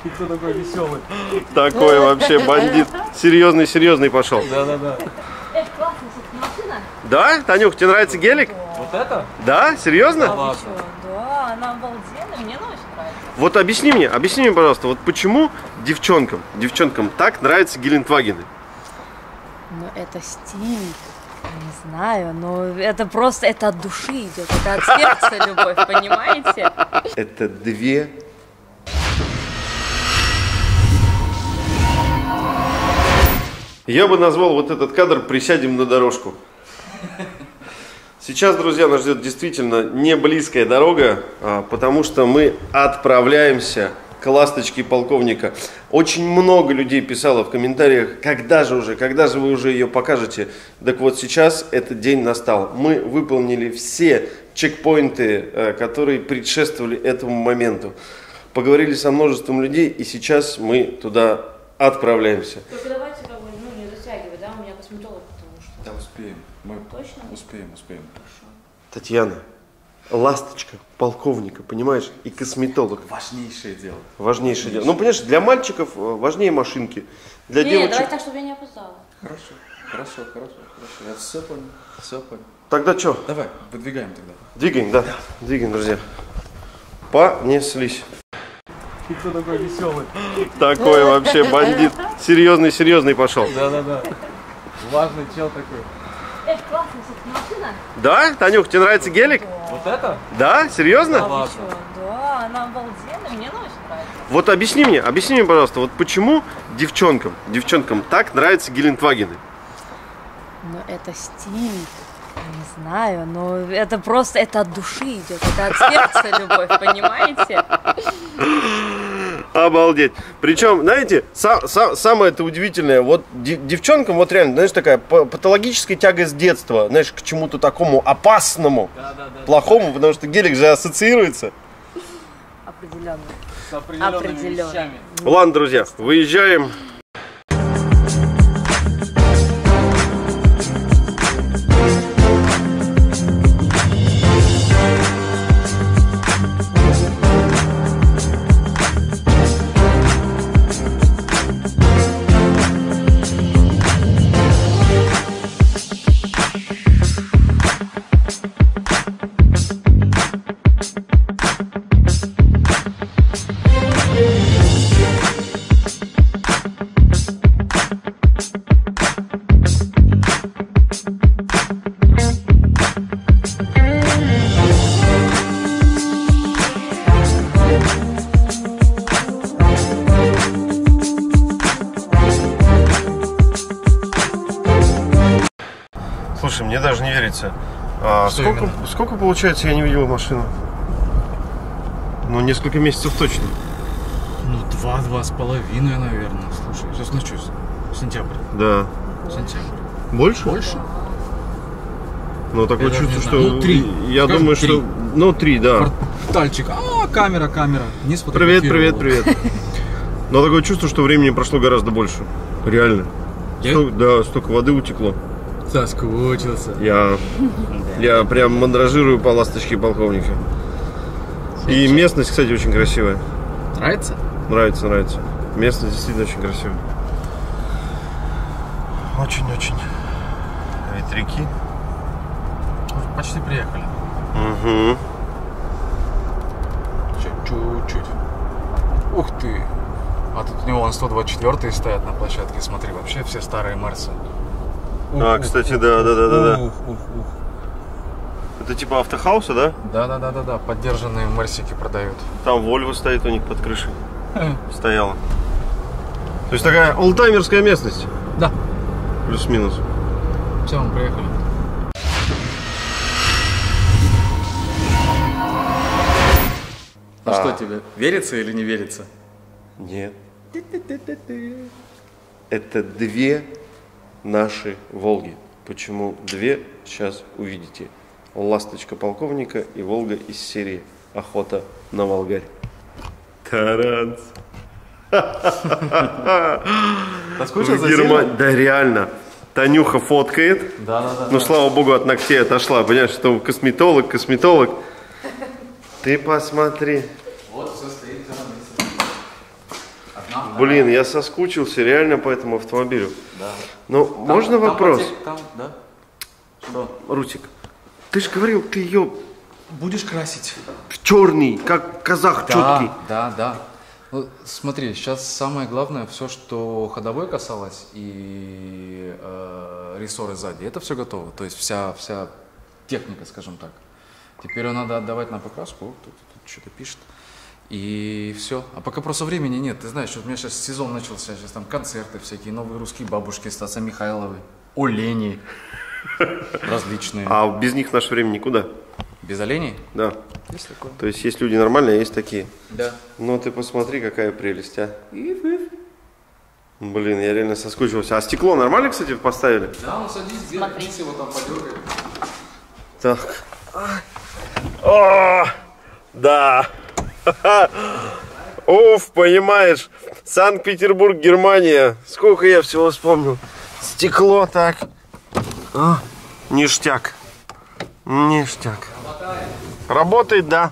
И кто такой веселый? Такой вообще бандит. Серьезный пошел. Да-да-да. Это классная машина. Да? Танюх, тебе нравится гелик? Вот это? Да? Серьезно? Да, она обалденная, мне она очень нравится. Вот объясни мне, пожалуйста, вот почему девчонкам так нравятся Гелендвагены? Ну, это стиль, не знаю, но это просто, это от души идет, это от сердца любовь, понимаете? Это две... Я бы назвал вот этот кадр «Присядем на дорожку». Сейчас, друзья, нас ждет действительно не близкая дорога, потому что мы отправляемся к ласточке полковника. Очень много людей писало в комментариях, когда же вы уже ее покажете. Так вот сейчас этот день настал. Мы выполнили все чекпоинты, которые предшествовали этому моменту. Поговорили со множеством людей, и сейчас мы туда отправляемся. Только давайте не затягивай, да, у меня косметолог, потому что... Да, успеем. Мы Точно? успеем. Татьяна, ласточка полковника, понимаешь, и косметолог. Важнейшее дело. Важнейшее дело. Ну, понимаешь, для мальчиков важнее машинки. Для девочек... давай так, чтобы я не опоздала. Хорошо. Я все понял. Тогда что? Давай, выдвигаем тогда. Двигаем, да. Двигаем, друзья. Понеслись. И кто такой веселый? Такой вообще бандит. Серьезный пошел. Да-да-да. Важный чел такой. Это классная машина. Да? Танюх, тебе нравится гелик? Вот это? Да? Серьезно? Ладно. Да, она обалденная, мне она очень нравится. Вот объясни мне, пожалуйста, вот почему девчонкам так нравятся Гелендвагены? Ну, это стиль, не знаю, но это просто, это от души идет, это от сердца любовь, понимаете? Обалдеть. Причем, знаете, самое это удивительное, вот девчонкам вот реально, знаешь, такая патологическая тяга с детства, знаешь, к чему-то такому опасному, плохому, потому что гелик же ассоциируется. Определенно. С определенными вещами. Ладно, друзья, выезжаем. Слушай, мне даже не верится. Сколько получается, я не видел машину? Ну, несколько месяцев точно. Ну, 2-2,5, наверное. Слушай, сейчас начнусь. Сентябрь. Да. Сентябрь. Больше? Больше? Ну, такое Я чувство, даже что... не знаю. Ну, 3. Я Скажем, думаю, 3. что... Ну, 3, да. Портальчик. Камера. Не Привет. Но такое чувство, что времени прошло гораздо больше. Реально. Да, столько воды утекло. Соскучился. Я прям мандражирую по ласточке полковника. И местность, кстати, очень красивая. Нравится? Нравится. Местность действительно очень красивая. Очень-очень. Ветряки. Почти приехали. Угу. Чуть-чуть. Ух ты. А тут у него вон 124 стоят на площадке. Смотри, вообще все старые Мерсы. Кстати, да. Ух. Это типа автохауса, да? Да. Поддержанные Мерсики продают. Там Volvo стоит у них под крышей. Стояла. То есть такая олдтаймерская местность. Да. Плюс-минус. Все, мы приехали. Ну что тебе, верится или не верится? Нет. Это две наши Волги. Почему две? Сейчас увидите. Ласточка полковника и Волга из серии «Охота на Волгарь». Таранц. Соскучился за Германию? Да, реально. Танюха фоткает. Да. Ну, слава богу, от ногтей отошла. Понимаешь, что косметолог. Ты посмотри. Вот все стоит. Блин, я соскучился реально по этому автомобилю. Да. Ну, можно вопрос? Да. Что? Русик, ты же говорил, ты ее Будешь красить? черный, как казах четкий. Да. Ну, смотри, сейчас самое главное, все, что ходовой касалось и рессоры сзади, это все готово. То есть вся техника, скажем так. Теперь ее надо отдавать на покраску. Тут что-то пишет. И все. А пока просто времени нет. Ты знаешь, вот у меня сейчас сезон начался, сейчас там концерты всякие, новые русские бабушки, Стаса Михайловой, оленей различные. А без них наше время никуда. Без оленей? Да. Есть такое. То есть есть люди нормальные, а есть такие. Да. Ну ты посмотри, какая прелесть, а. Блин, я реально соскучился. А стекло нормально, кстати, поставили? Да, ну садись, здесь его там подергай. Так. О, да. Уф, понимаешь, Санкт-Петербург, Германия. Сколько я всего вспомнил. Стекло так. А, ништяк. Ништяк. Работает, да.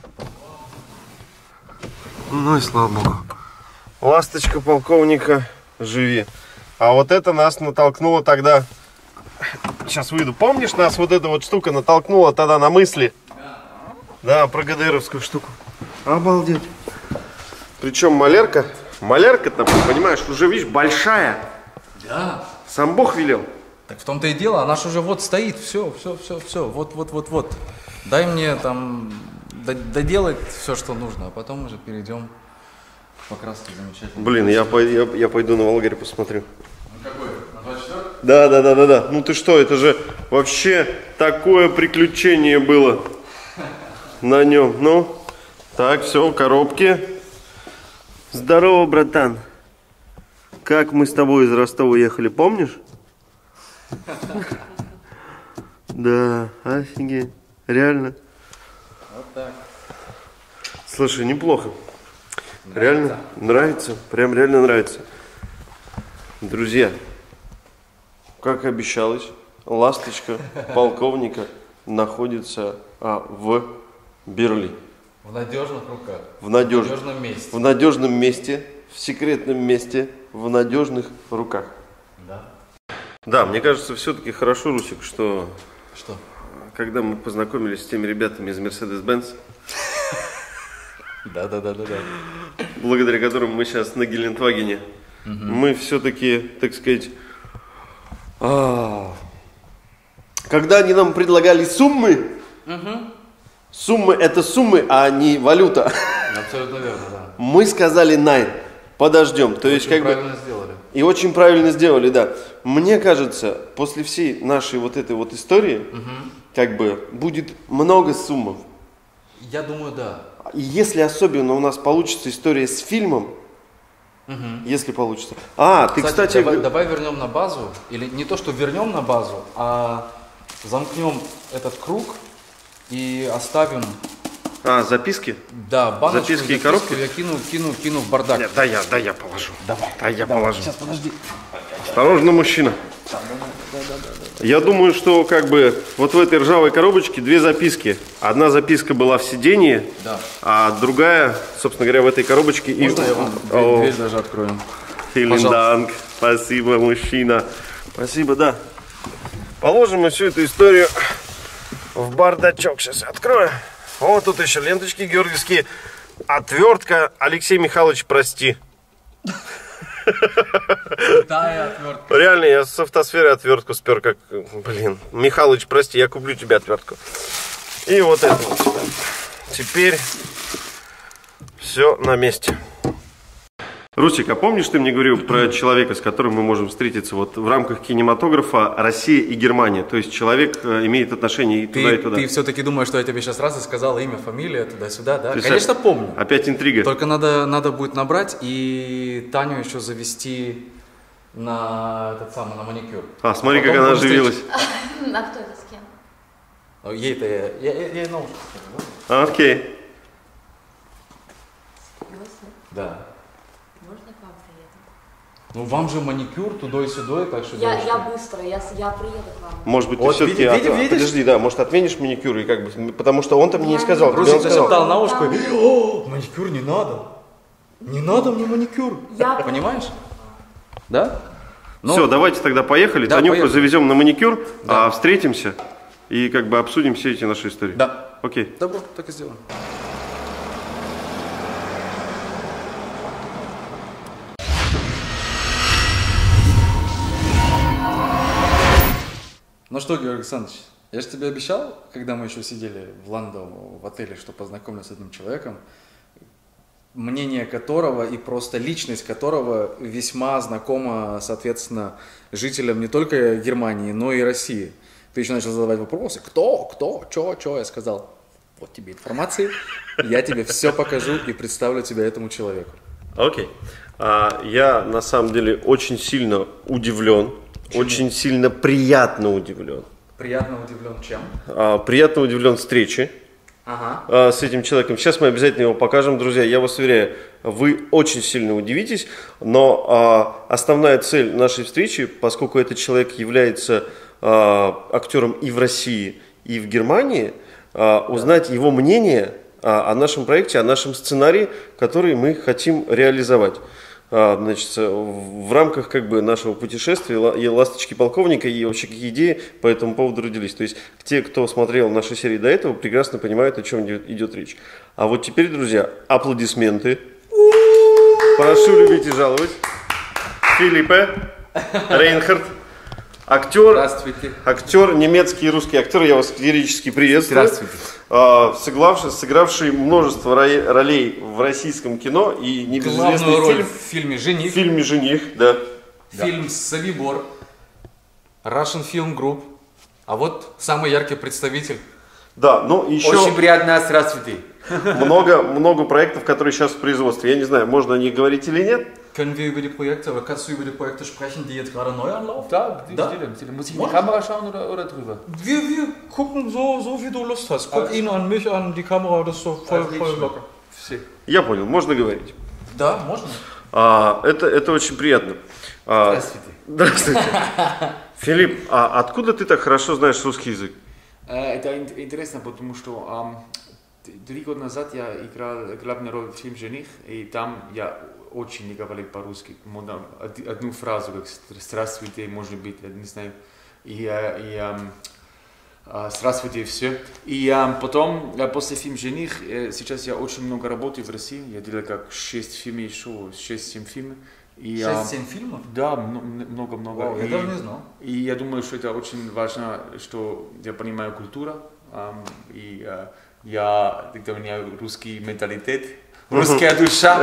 Ну и слава богу. Ласточка полковника, живи. А вот это нас натолкнуло тогда. Сейчас выйду. Помнишь, нас вот эта вот штука натолкнула тогда на мысли? Да, про ГДРовскую штуку. Обалдеть. Причем малярка. Малярка-то, понимаешь, уже, видишь, большая. Да. Сам Бог велел. Так в том-то и дело, она же уже вот стоит, все, вот. Дай мне там доделать все, что нужно, а потом уже перейдем к покраске замечательно. Блин, я пойду на Волгаре посмотрю. Ну какой? На 24? Да. Ну ты что, это же вообще такое приключение было на нем. Ну, так, все, коробки. Здорово, братан. Как мы с тобой из Ростова ехали, помнишь? Да, офигеть. Реально. Вот так. Слушай, неплохо. Реально нравится. Прям реально нравится. Друзья, как и обещалось, ласточка полковника находится в Берлине. В надежных руках. В надежном месте. В надежном месте, в секретном месте, в надежных руках. Да. Да, мне кажется, все-таки хорошо, Русик, что Что? когда мы познакомились с теми ребятами из Mercedes-Benz, Да. благодаря которым мы сейчас на Гелендвагене, мы все-таки, так сказать, когда они нам предлагали суммы, суммы это суммы, а не валюта, Абсолютно верно, да. мы сказали най, подождем. То есть, Очень как бы, правильно сделали. и очень правильно сделали, да. Мне кажется, после всей нашей вот этой вот истории, как бы, будет много суммов. Я думаю, да. И если особенно у нас получится история с фильмом, если получится. Ты, кстати, давай вернем на базу, или не то, что вернем на базу, а замкнем этот круг и оставим. записки? Да, баночку, Записки и коробки? Я кину в бардак. Да, я положу. Давай. Я положу. Сейчас, подожди. Осторожно, мужчина. Я думаю, что как бы вот в этой ржавой коробочке две записки. Одна записка была в сидении, Да. а другая, собственно говоря, в этой коробочке. Можно я вам дверь даже открою? Vielen Dank. Спасибо, мужчина. Спасибо, да. Положим мы всю эту историю в бардачок. Сейчас я открою. Вот тут еще ленточки георгиевские. Отвертка. Алексей Михайлович, прости. Да, отвертка. Реально, я с автосферы отвертку спер, как, блин. Михалыч, прости, я куплю тебе отвертку. И вот это вот сюда. Теперь все на месте. Русик, а помнишь, ты мне говорил про человека, с которым мы можем встретиться вот в рамках кинематографа Россия и Германия? То есть человек имеет отношение и туда, и туда. Ты все-таки думаешь, что я тебе сейчас раз и сказал имя, фамилия, туда-сюда, да? есть Конечно, помню. Опять интрига. Только надо будет набрать и Таню еще завести на на маникюр. Смотри, Потом как она будем оживилась. А кто это с кем? Ей-то я ей наушники скажу. Окей. Да. Можно к вам приеду? Ну вам же маникюр туда и сюда, так что Я девушка. быстро, я приеду к вам. Может быть, ты Вот, все-таки... видишь? Подожди, да, может, отменишь маникюр, и как бы, потому что он-то мне не сказал. Я тебе Русик он сказал. зашептал на ушко, о, маникюр не надо. Не надо мне маникюр. Понимаешь? Да? Все, давайте тогда поехали. Да, Танюху поехали. завезем на маникюр, Да. встретимся и как бы обсудим все эти наши истории. Да. Окей. Добро, так и сделаем. Ну что, Георгий Александрович, я же тебе обещал, когда мы еще сидели в Ландау в отеле, что познакомлюсь с одним человеком, мнение которого и просто личность которого весьма знакома, соответственно, жителям не только Германии, но и России. Ты еще начал задавать вопросы, кто, чё, я сказал, вот тебе информация, я тебе все покажу и представлю тебя этому человеку. Окей. Я на самом деле очень сильно удивлен, очень сильно приятно удивлен. Приятно удивлен чем? Приятно удивлен встрече с этим человеком. Сейчас мы обязательно его покажем, друзья. Я вас уверяю, вы очень сильно удивитесь, но основная цель нашей встречи, поскольку этот человек является актером и в России, и в Германии, узнать его мнение о нашем проекте, о нашем сценарии, который мы хотим реализовать. Значит, в рамках как бы нашего путешествия и «Ласточки полковника» и вообще какие идеи по этому поводу родились. То есть те, кто смотрел наши серии до этого, прекрасно понимают, о чем идет речь. А вот теперь, друзья, аплодисменты. Прошу любить и жаловать. Филиппе Рейнхард. Актер, Здравствуйте. актер, немецкий и русский актер, я вас лирически приветствую. Здравствуйте. Сыгравший множество ролей в российском кино и небезызвестный Главную роль фильм. в фильме «Жених». В фильме «Жених», да. Фильм «Собибор», Russian Film Group. А вот самый яркий представитель. Да, но еще Очень приятно, здравствуйте. много проектов, которые сейчас в производстве. Я не знаю, можно о них говорить или нет. Können wir über die Projekte, oder kannst du über die Projekte sprechen, die jetzt gerade neu anlaufen? Da, Da? Muss ich in die Kamera schauen oder drüber? Wir gucken so wie du Lust hast. Guck ihn an, mich an, die Kamera, das ist so voll locker. Все. Я понял, можно говорить. Да, можно. Это очень приятно. Здравствуйте. Здравствуйте. Филипп, откуда ты так хорошо знаешь русский язык? Это интересно, потому что 3 года назад я играл главную роль в фильме «Жених», и там я очень не говорил по-русски. Можно одну фразу, как «здравствуйте», может быть, я не знаю. И «здравствуйте» и все. И потом, после фильма «Жених», сейчас я очень много работаю в России. Я делал как 6 фильмов еще, 6-7 фильмов. 6-7 фильмов? Да, много-много. Вау, я даже не знал. И я думаю, что это очень важно, что я понимаю культуру, и я, у меня русский менталитет, русская душа,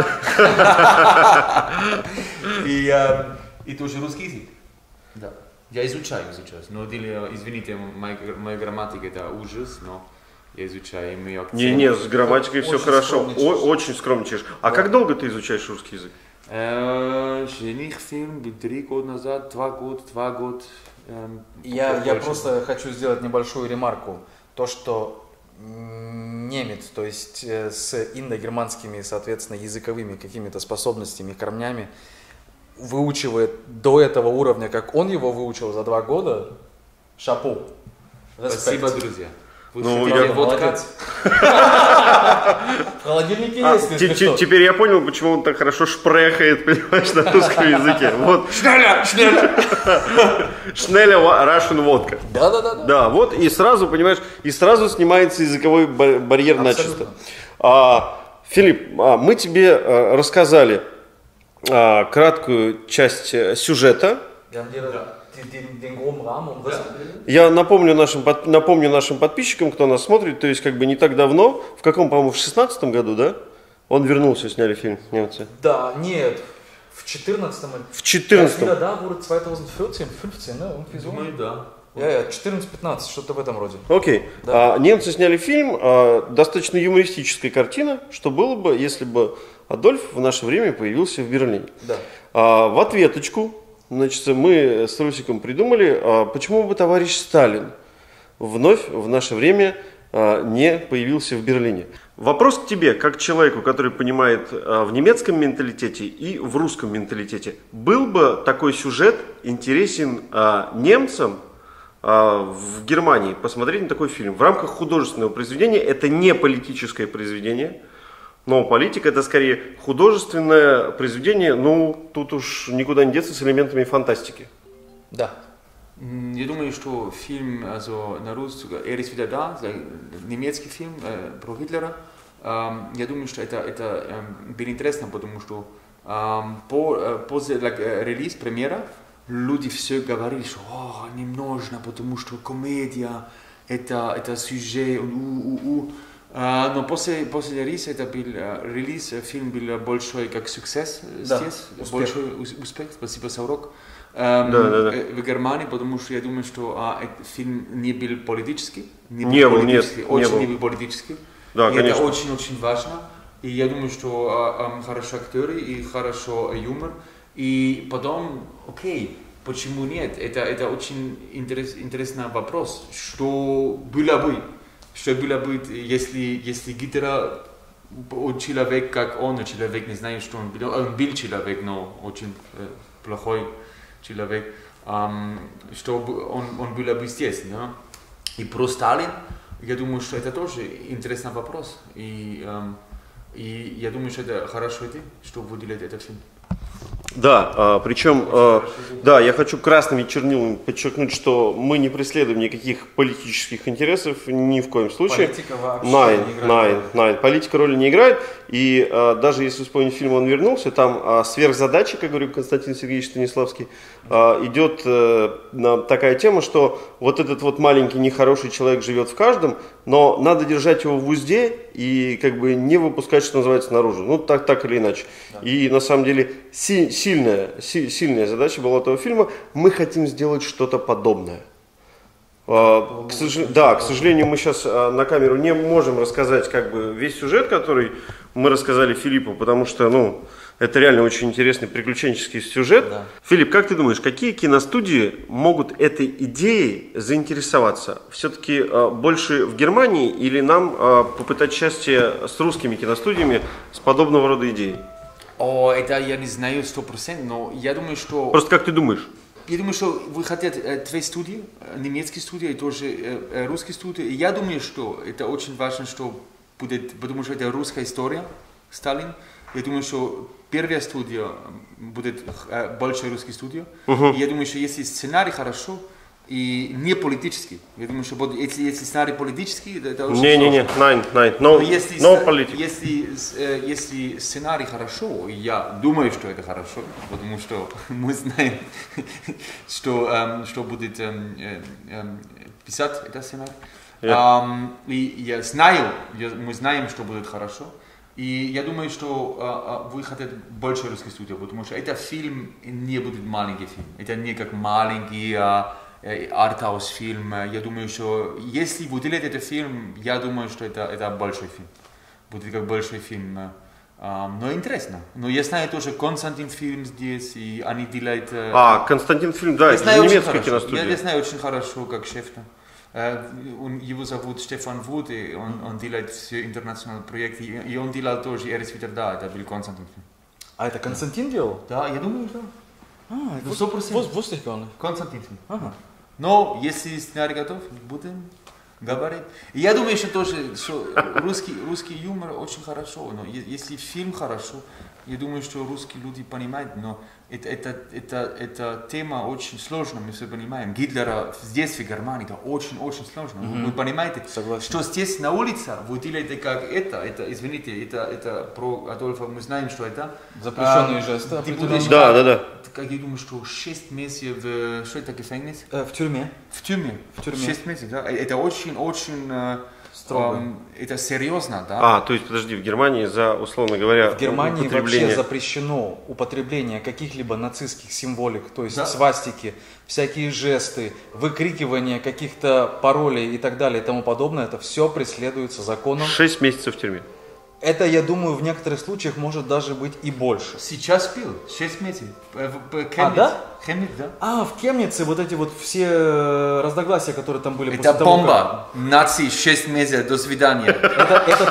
и тоже русский язык. Да. Я изучаю сейчас, но извините, моя грамматика это ужас, но я изучаю, и мой акцент. Не, с грамматикой все Очень хорошо, скромничаешь. очень скромничаешь. А как долго ты изучаешь русский язык? «Жених» фильм 3 года назад, 2 года. Я просто хочу сделать небольшую ремарку. То, что немец, то есть с индогерманскими, соответственно, языковыми какими-то способностями, корнями, выучивает до этого уровня, как он его выучил за 2 года, шапу. Спасибо, друзья. Ну, Водка. Молодец. В холодильнике есть, если что. Теперь я понял, почему он так хорошо шпрехает, понимаешь, на русском языке. Вот. Шнеля! Шнеля Russian водка. Да. Да, вот и сразу, понимаешь, и сразу снимается языковой барьер начисто. Филипп, мы тебе рассказали краткую часть сюжета. Я напомню нашим подписчикам, кто нас смотрит, то есть как бы не так давно, в каком, по-моему, в 16-м году, да? Он вернулся, сняли фильм немцы. Да, нет, в 14-м. В 14-м. Да, wurde 2014, 15, да, irgendwie so. Думаю, да. 14-15, что-то в этом роде. Окей. Да. Немцы сняли фильм, достаточно юмористическая картина, что было бы, если бы Адольф в наше время появился в Берлине. Да. В ответочку, значит, мы с Русиком придумали, почему бы товарищ Сталин вновь в наше время не появился в Берлине. Вопрос к тебе, как человеку, который понимает в немецком менталитете и в русском менталитете. Был бы такой сюжет интересен немцам в Германии посмотреть на такой фильм? В рамках художественного произведения, это не политическое произведение, Но политика это скорее художественное произведение, ну, тут уж никуда не деться, с элементами фантастики. Да. Я думаю, что фильм на русском «Er ist wieder da», немецкий фильм про Гитлера, я думаю, что это было интересно, потому что после релиза, премьера, люди все говорили, что не нужно, потому что комедия, это сюжет, но после релиза это был релиз, фильм был большой как success здесь, большой успех, спасибо Саурок, в Германии, потому что я думаю, что этот фильм не был политический, не был политический, да, и конечно. это очень-очень важно, и я думаю, что хорошие актеры и хорошо юмор, и потом, окей, почему нет? Это очень интересный вопрос. Что было бы, если Гитлер человек, как он, человек, не знаю, что он был человек, но очень плохой человек, что он был бы здесь, да? И про Сталин, я думаю, что это тоже интересный вопрос. И я думаю, что это хорошая идея, что выделить этот фильм. Да, причем, да, я хочу красными чернилами подчеркнуть, что мы не преследуем никаких политических интересов ни в коем случае. Политика вообще не играет. Политика роли не играет. И даже если вспомнить фильм «Он вернулся», там сверхзадача, как говорит Константин Сергеевич Станиславский, идет такая тема, что вот этот вот маленький нехороший человек живет в каждом, но надо держать его в узде и как бы не выпускать, что называется, наружу. Ну, так или иначе. Да. И на самом деле сильная задача была этого фильма. Мы хотим сделать что-то подобное. К сожалению, мы сейчас на камеру не можем рассказать как бы весь сюжет, который мы рассказали Филиппу, потому что, это реально очень интересный приключенческий сюжет. Да. Филипп, как ты думаешь, какие киностудии могут этой идеей заинтересоваться? Все-таки больше в Германии или нам попытать счастье с русскими киностудиями с подобного рода идеей? Это я не знаю 100%, но я думаю, что... Просто как ты думаешь? Я думаю, что вы хотите две студии, немецкие студии и тоже русские студии. Я думаю, что это очень важно, что будет, потому что это русская история, Сталин. Я думаю, что первая студия будет большая русская студия. И я думаю, что если сценарий хорошо и не политический, я думаю, что если сценарий политический, это очень сложно. Если сценарий хорошо, я думаю, что это хорошо, потому что мы знаем, что будет писать этот сценарий. И мы знаем, что будет хорошо. И я думаю, что вы хотите больше русской студии, потому что этот фильм не будет маленький фильм. Это не как маленький артхаус фильм. Я думаю, что если выделить этот фильм, я думаю, что это большой фильм. Будет как большой фильм. Но интересно. Но я знаю тоже Константин фильм здесь, и они делают... Константин фильм, да, это немецкая киностудия. Я знаю очень хорошо, как шеф там. Его зовут Стефан Вуд, и он делает все интернациональные проекты, и он делал тоже «Er ist wieder da», это был Константин фильм. А это Константин делал? Да, я думаю, да. Это 100%. Wusste ich gar nicht. Константин фильм. Но если сценарий готов, будем говорить. И я думаю, что тоже что русский юмор очень хорошо, но если фильм хорошо, я думаю, что русские люди понимают, но эта тема очень сложная, мы все понимаем. Гитлера здесь, в Германии, это очень-очень сложно. Вы понимаете, что здесь на улице вы делаете как извините, это про Адольфа, мы знаем, что это. Запрещенные жесты. Да. Как я думаю, что 6 месяцев что это, gefängnis? В тюрьме. В тюрьме. 6 месяцев, да. Это очень строго. Это серьезно, да. То есть, подожди, в Германии условно говоря, в Германии вообще запрещено употребление каких-либо нацистских символик, то есть свастики, всякие жесты, выкрикивание каких-то паролей и так далее и тому подобное, это все преследуется законом. 6 месяцев в тюрьме. Это, я думаю, в некоторых случаях может даже быть и больше. Сейчас пил, 6 месяцев. Да? Хемниц, да. В Хемнице вот эти вот все разногласия, которые там были. Это бомба. Нации 6 месяцев, до свидания. Это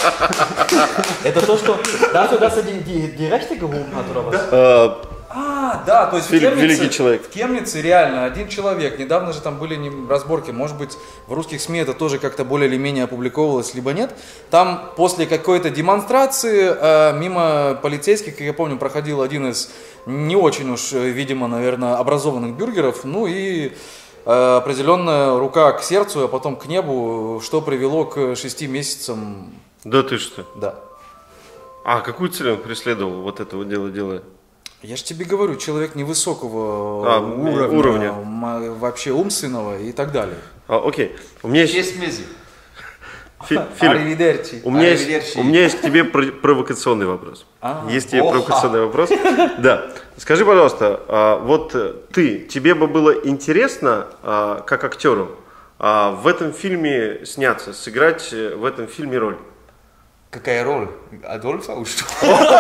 то, что... Dafür, dass die Rechte gehoben hat, oder was? Да, то есть Великий человек. в Кемнице реально один человек. Недавно же там были разборки, может быть, в русских СМИ это тоже как-то более или менее опубликовывалось, либо нет. Там после какой-то демонстрации мимо полицейских, как я помню, проходил один из не очень уж, видимо, наверное, образованных бюргеров, ну и определенная рука к сердцу, а потом к небу, что привело к 6 месяцам. Да ты что? Да. А какую цель он преследовал, вот это вот дело делая? Я же тебе говорю, человек невысокого уровня, вообще умственного и так далее. Окей, у меня есть... 6 месяцев. Аривидерчи. У меня есть к тебе провокационный вопрос. Есть тебе провокационный вопрос? Да. Скажи, пожалуйста, вот тебе бы было интересно, как актеру, в этом фильме сняться, сыграть в этом фильме роль? Какая роль? Адольфа уж что?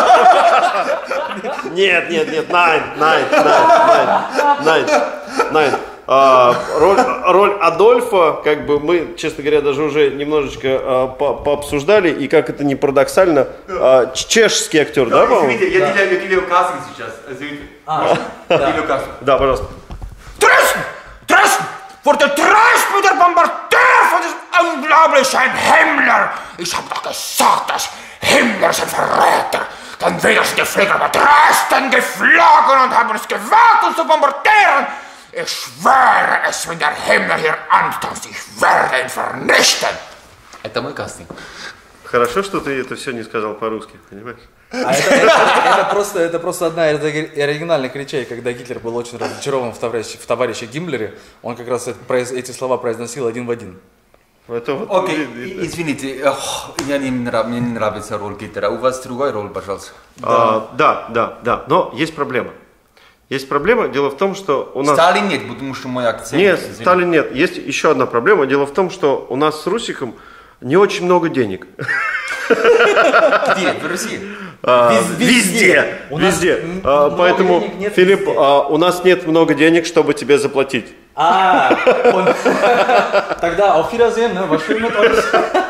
Нет, Найн. Роль Адольфа, как бы мы, честно говоря, даже уже немножечко пообсуждали, и как это ни парадоксально, чешский актер, да, по-моему? Я делаю кастинг сейчас, извините. Делаю кастинг. Да, пожалуйста. Dressen! Vor der Dresch mit der Bombardeur von diesem unglaublichen Himmler! Ich hab doch gesagt, dass Himmler ist ein Verräter! Dann wäre sie die Flieger über Dresden geflogen und haben es gewagt, uns zu bombardieren! Ich schwöre es, wenn der Himmler hier antanzt, ich werde ihn vernichten! Это мой кастинг. Хорошо, что ты это все не сказал по-русски, понимаешь? Это просто одна из оригинальных речей, когда Гитлер был очень разочарован в товарище Гиммлере, он как раз эти слова произносил один в один. Окей, извините, мне не нравится роль Гитлера. У вас другая роль, пожалуйста. Да, но есть проблема. Есть проблема, дело в том, что у нас... Сталин нет, потому что мой акцент... Нет, Сталин нет. Есть еще одна проблема. Дело в том, что у нас с Русиком не очень много денег. Где? В России? Везде. Поэтому, Филипп, у нас нет много денег, чтобы тебе заплатить. Тогда auf Wiedersehen, was schön mit euch.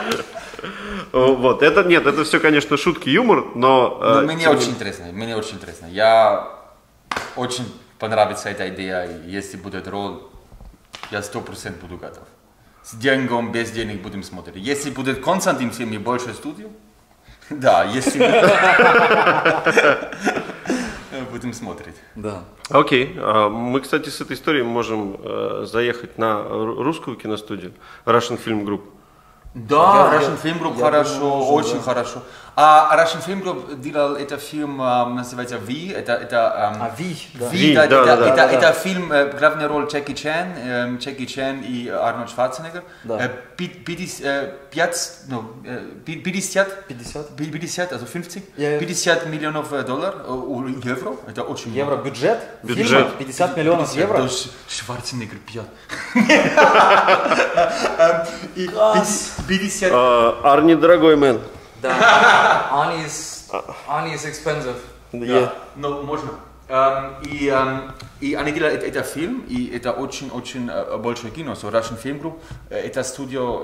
Вот, это все, конечно, шутки, юмор, но... Мне очень интересно. Я очень понравится эта идея, если будет роль, я 100% буду готов. С деньгом, без денег будем смотреть. Если будет Константин в фильме больше студию, да, если будем смотреть. Да. Окей. Мы, кстати, с этой историей можем заехать на русскую киностудию, Russian Film Group. Да, Russian Film Group хорошо, очень хорошо. А Russian Film Group делал это фильм, называется «Ви». «Ви», это фильм, главная роль Джеки Чан и Арнольд Шварценеггер. 50, also 50, 50 миллионов долларов, евро, это очень много. Бюджет? 50 миллионов евро? Шварценеггер пьет. Арни дорогой мэн. Да, Arnie is expensive. Да. Но можно. И они делают этот фильм, и это очень большое кино. So Russian Film Group, это студия,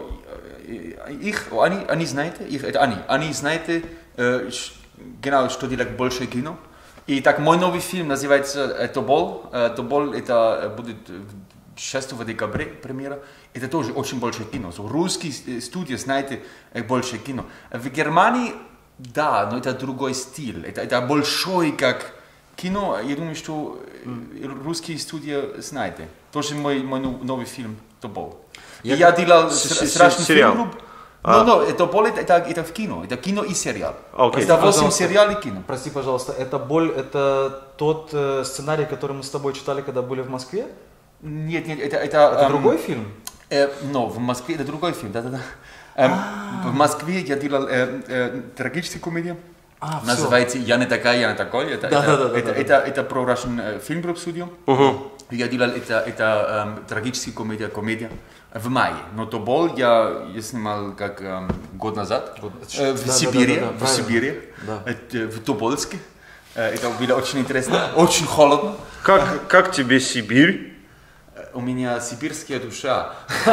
они знают, они знают, genau, что делать большое кино. И так мой новый фильм называется «Тобол». «Тобол» это будет 6 декабря премьера. Это тоже очень большое кино. So, русские студии, знаете, большое кино. В Германии, да, но это другой стиль. Это большой как кино. Я думаю, что русские студии знаете. Тоже мой новый фильм «Тобол». Я делал с Russian Film Group. Но «Тобол» это в кино. Это кино и сериал. Это 8 сериал и кино. Прости, пожалуйста, это тот сценарий, который мы с тобой читали, когда были в Москве? Нет, это другой фильм? Но в Москве это другой фильм, да. В Москве я делал трагическую комедию. Называется «Я не такая, я не такой». Это про Russian Film Group Studio. Я делал это трагическая комедия в мае. Но «Тобол» я снимал как год назад в Сибири, в Тобольске. Это было очень интересно, очень холодно. Как тебе Сибирь? У меня сибирская душа.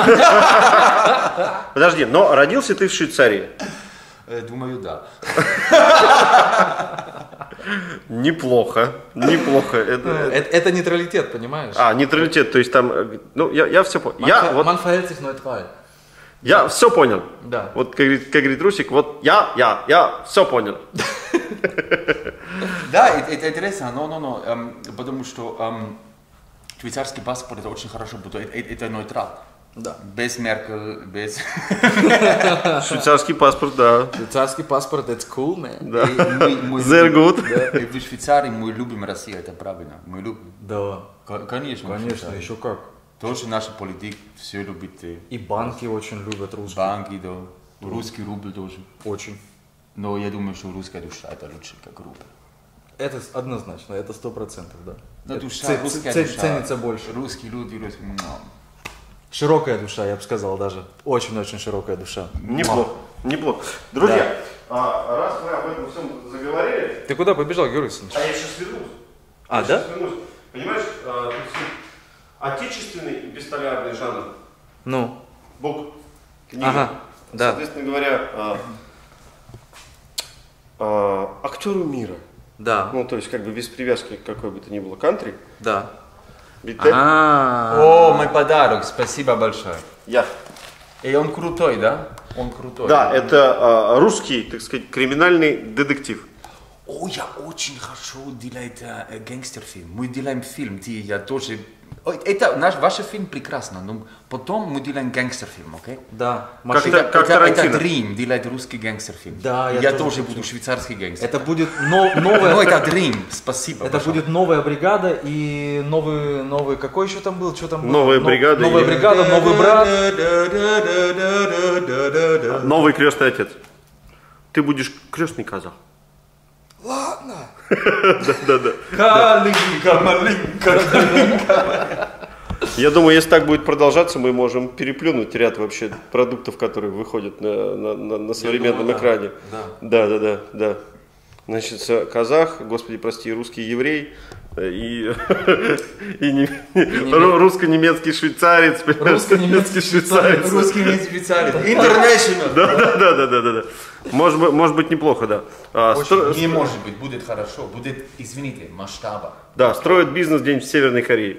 Подожди, но родился ты в Швейцарии? Думаю, да. Неплохо, неплохо. Это нейтралитет, понимаешь? Нейтралитет, то есть там, ну, я все понял. Man verhält sich neutral. Я все понял. Да. Вот, как говорит Русик, вот я все понял. Да, это интересно, но, потому что швейцарский паспорт это очень хорошо, потому что это нейтрал. Да. Без Меркель, без... Швейцарский паспорт, да. Швейцарский паспорт, it's cool, man. Да. Very good. И в Швейцарии мы любим Россию, это правильно. Мы любим. Да. Конечно. Конечно, еще как. Тоже наша политика, все любит. И банки очень любят русские. Банки, да. Русский рубль тоже. Очень. Но я думаю, что русская душа это лучше, как рубль. Это однозначно, это 100%, да. Но душа, русская душа. Ценится больше. Русские люди, Широкая душа, я бы сказал даже. Очень-очень широкая душа. Неплохо. Друзья, раз мы об этом всем заговорили... Ты куда побежал, Георгий Александрович? А я сейчас вернусь. Да? Сейчас вернусь. Понимаешь, отечественный эпистолярный жанр. Ну? Бог, книга. Ага, да. Соответственно говоря, актеру мира. Да. Ну, то есть, как бы без привязки к какой бы то ни было кантри. Да. Ведь так? О, мой подарок, спасибо большое. Я. И он крутой, да? Он крутой. Да, это русский, так сказать, криминальный детектив. О, я очень хочу делать гангстер-фильм. Мы делаем фильм, я тоже... Это ваш фильм прекрасно, но потом мы делаем гангстер-фильм, окей? Да. Как Это Тарантино. Dream, делать русский гангстер-фильм. Да, я тоже буду швейцарский гангстер. Это будет новая... Ну, это Dream, спасибо. Это будет новая бригада и новый... Какой еще там был? Что там было? Новая бригада. Новая бригада, новый брат. Новый крестный отец. Ты будешь крестный казах. Ладно. Да. Калинка, маленька. Я думаю, если так будет продолжаться, мы можем переплюнуть ряд вообще продуктов, которые выходят на современном экране. Да. Значит, казах, господи, прости, русский еврей и русско-немецкий швейцарец. Русско-немецкий швейцарец. Русский не швейцарец. International. Да. Может быть неплохо, да. Не может быть, будет хорошо. Будет, извините, масштаба. Да, строят бизнес где-нибудь в Северной Корее.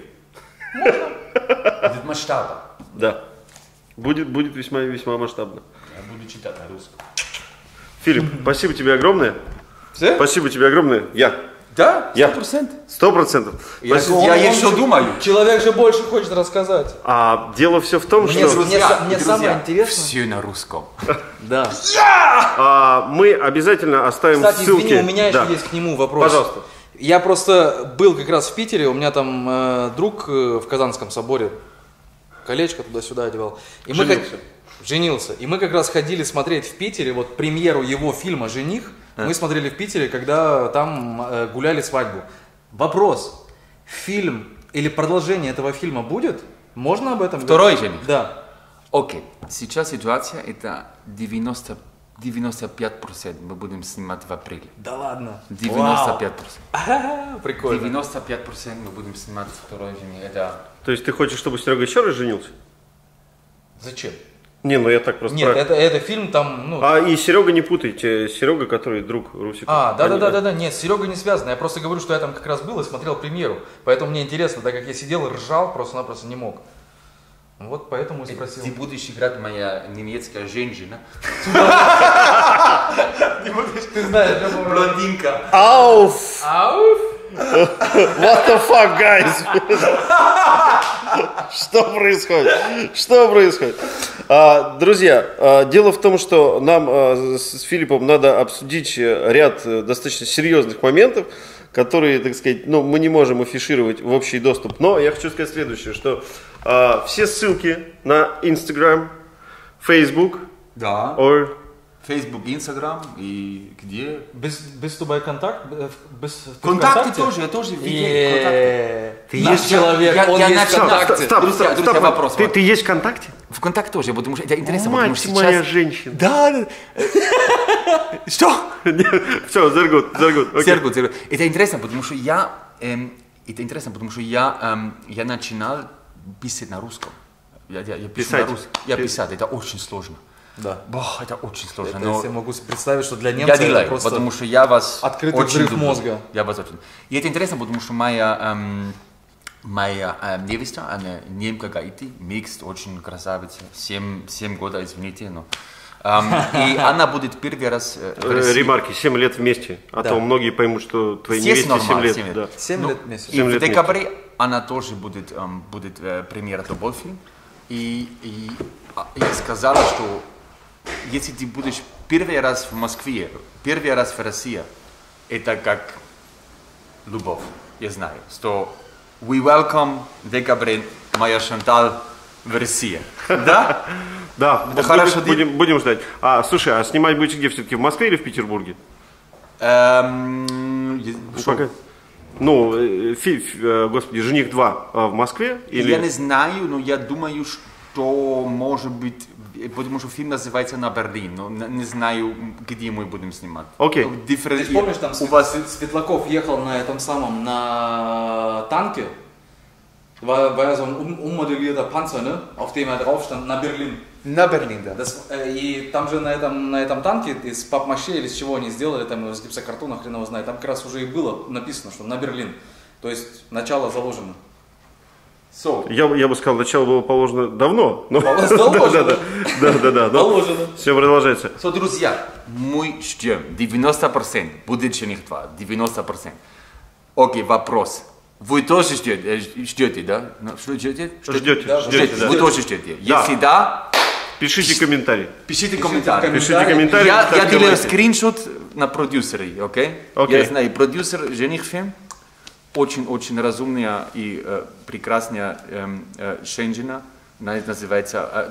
Будет масштаба. Да. Будет весьма масштабно. Я буду читать на русском. Филипп, спасибо тебе огромное. Все? Спасибо тебе огромное. Да? 100%? 100%. Я еще думаю. Человек же больше хочет рассказать. А дело все в том, что Мне самое интересное... Все на русском. Да. мы обязательно оставим Кстати, ссылки. извини, у меня Да. еще есть к нему вопрос. Пожалуйста. Я просто был как раз в Питере, у меня там друг в Казанском соборе колечко туда-сюда одевал. И женился. И мы как раз ходили смотреть в Питере, вот премьеру его фильма «Жених». Мы смотрели в Питере, когда там гуляли свадьбу. Вопрос, фильм или продолжение этого фильма будет? Можно об этом Второй говорить? «Жених»? Да. Окей. Сейчас ситуация это 95% мы будем снимать в апреле. Да ладно. 95%. Ага, прикольно. 95% мы будем снимать второй «Жених». Это... То есть ты хочешь, чтобы Серега еще раз женился? Зачем? Не, ну я так просто... Нет, это фильм там... Ну... И Серега не путайте, Серега, который друг Русика. Да, нет, с Серегой не связано. Я просто говорю, что я там как раз был и смотрел премьеру. Поэтому мне интересно, так как я сидел и ржал, просто-напросто не мог. Вот поэтому и спросил. Ты будешь играть моя немецкая женщина. Ты знаешь, Блондинка. Ауф! Ауф! What the fuck, guys? Что происходит? Друзья, дело в том, что нам с Филиппом надо обсудить ряд достаточно серьезных моментов, которые, так сказать, мы не можем афишировать в общий доступ. Но я хочу сказать следующее, что все ссылки на Instagram, Facebook, Да. Facebook, Instagram и где? Без тобой контакт? Контакты тоже, я тоже видел контакты. Ты есть человек, он есть в контакте. Друзья, вопрос. Ты есть в КонТакте? В контакт тоже, потому что это интересно, потому что Мать моя сейчас... женщина. Да. Что? Все, very good. Сергей, это интересно, потому что я начинал писать на русском. Я пишу на русском. Я писать, это очень сложно. Да. Бог, это очень сложно. Это но я себе могу представить, что для я немца это делаю, просто потому что я вас открытый очень взрыв люблю. мозга. Я вас очень. И это интересно, потому что моя невеста, она немка Гаити, микс, очень красавица, 7 года, извините, но... и она будет первый раз в России. Ремарки, 7 лет вместе. А Да. то многие поймут, что твоей Здесь невесте 7 нормально, лет. 7 лет. Да. 7 лет вместе. И 7 в лет декабре она тоже будет премьера «Любовь». И я сказала, что если ты будешь первый раз в Москве, первый раз в России, это как любовь, я знаю. Что we welcome в декабре моя Шанталь в России. Да? Да, Это хорошо, будем ждать. Слушай, а снимать будете где? Все-таки в Москве или в Петербурге? Что? Ну, господи, «Жених 2» в Москве? Или... Я не знаю, но я думаю, что может быть, потому что фильм называется «На Берлин», но не знаю, где мы будем снимать. Окей. Ты помнишь, там у вас... Светлаков ехал на этом самом, на танке? War ja so ein ummodelierter Panzer, ne? Auf dem drauf stand, на Берлин. На Берлин, да. И там же на этом танке из папмаше или с чего они сделали, там из гипсокартона, хрен его знает, там как раз уже и было написано, что на Берлин. То есть начало заложено. Я бы сказал, начало было положено давно. Но... Заложено. Да. Заложено. Все продолжается. Друзья, мы ждем 90%, будет «Жених 2», 90%. Окей, вопрос. Вы тоже ждете, да? Что ждете? Ждете, да. Вы тоже ждете. Если да, пишите комментарий. пишите комментарий. Пишите комментарий. Я делаю скриншот на продюсера, окей? Окей. Я знаю, продюсер «Жених фильм» очень разумная и прекрасная женщина. Она называется,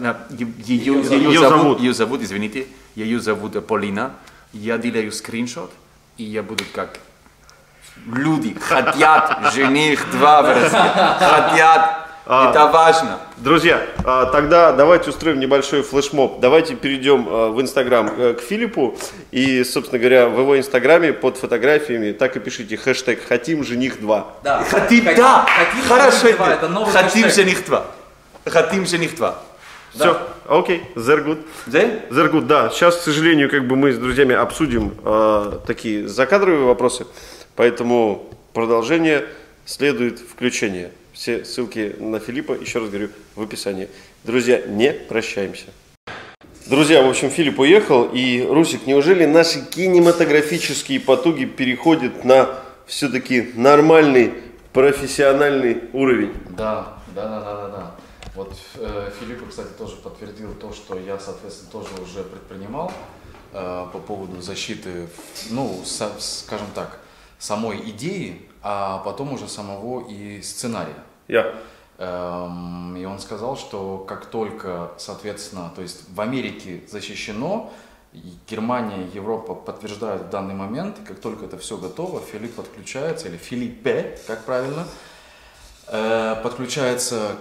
ее зовут, извините, ее зовут Полина. Я делаю скриншот, и я буду как... Люди хотят «Жених 2» в России. Хотят. Это важно. Друзья, тогда давайте устроим небольшой флешмоб. Давайте перейдем в Инстаграм к Филиппу. И, собственно говоря, в его Инстаграме под фотографиями так и пишите хэштег «Хотим жених 2». Да. Хотим, да. Хорошо. Это новый Хотим хэштег. «Жених 2». Хотим «Жених 2». Все, окей, very good. Very good, да. Сейчас, к сожалению, как бы мы с друзьями обсудим такие закадровые вопросы. Поэтому продолжение следует включение. Все ссылки на Филиппа, еще раз говорю, в описании. Друзья, не прощаемся. Друзья, в общем, Филипп уехал. И, Русик, неужели наши кинематографические потуги переходят на все-таки нормальный, профессиональный уровень? Да. Вот Филипп, кстати, тоже подтвердил то, что я, соответственно, тоже уже предпринимал по поводу защиты, ну, скажем так, самой идеи, а потом уже самого и сценария. И он сказал, что как только, соответственно, то есть в Америке защищено, Германия, Европа подтверждают в данный момент, как только это все готово, Филипп подключается, или Филиппе, как правильно, подключается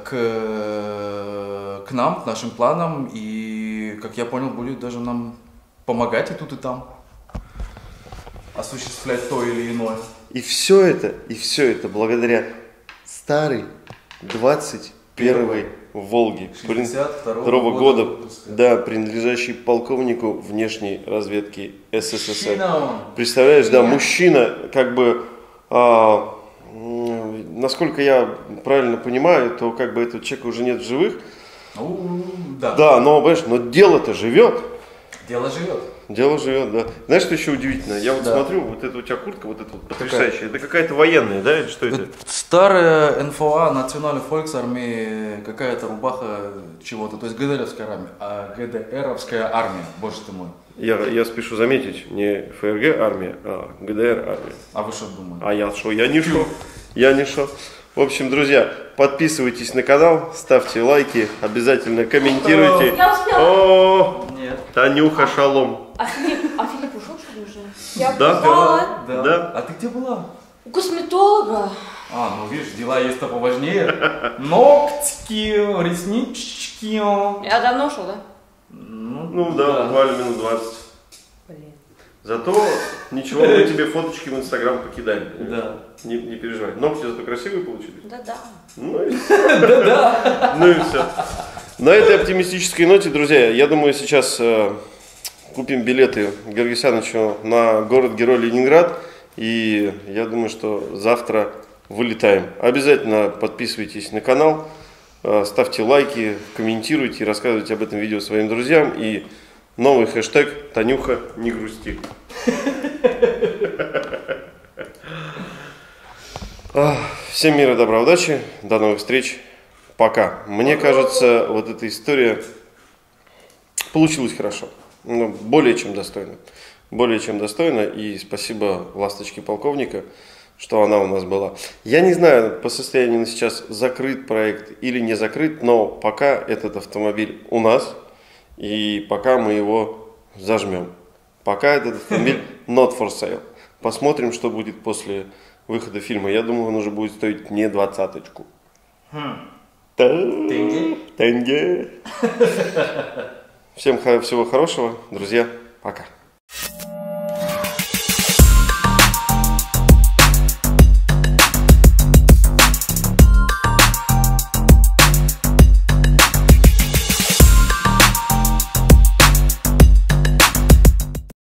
к нам, к нашим планам, и, как я понял, будет даже нам помогать и тут, и там осуществлять то или иное. И все это благодаря старой 21-й Волге 62-го года, да, принадлежащей полковнику внешней разведки СССР. Представляешь, да, мужчина, как бы, насколько я правильно понимаю, то как бы этого человека уже нет в живых. Да, но, понимаешь, но дело-то живет. Дело живет, да. Знаешь, что еще удивительно? Я вот смотрю, вот эта у тебя куртка, вот эта вот потрясающая. Это какая-то военная, да, или что это? Старая НФОА, Национальной Фольксармии, какая-то рубаха чего-то, то есть ГДРовская армия, боже ты мой. Я спешу заметить, не ФРГ армия, а ГДР армия. А вы что думаете? А я что? Я не шо. В общем, друзья, подписывайтесь на канал, ставьте лайки, обязательно комментируйте. Я успела. О, Нет. Танюха Шалом. А Филипп ушел, что ли, уже? Да. Да. А ты где была? У косметолога. Ну видишь, дела есть-то поважнее. Ногтики, реснички. Я давно ушел, да? Ну да, буквально минут 20. Блин. Зато ничего, мы тебе фоточки в Инстаграм покидаем. Да. Не переживай. Ногти зато красивые получились. Да-да. Ну и все. На этой оптимистической ноте, друзья, я думаю, сейчас купим билеты Георгию Санычу на город-герой Ленинград. И я думаю, что завтра вылетаем. Обязательно подписывайтесь на канал, ставьте лайки, комментируйте, рассказывайте об этом видео своим друзьям. И новый хэштег «Танюха, не грусти». Всем мира, добра, удачи. До новых встреч. Пока. Мне кажется, вот эта история получилась хорошо. Ну, более чем достойно. Более чем достойно. И спасибо ласточке полковника, что она у нас была. Я не знаю, по состоянию на сейчас закрыт проект или не закрыт, но пока этот автомобиль у нас. И пока мы его зажмем. Пока этот автомобиль not for sale. Посмотрим, что будет после выхода фильма. Я думаю, он уже будет стоить не 20-очку. Тенге. Всем всего хорошего, друзья. Пока.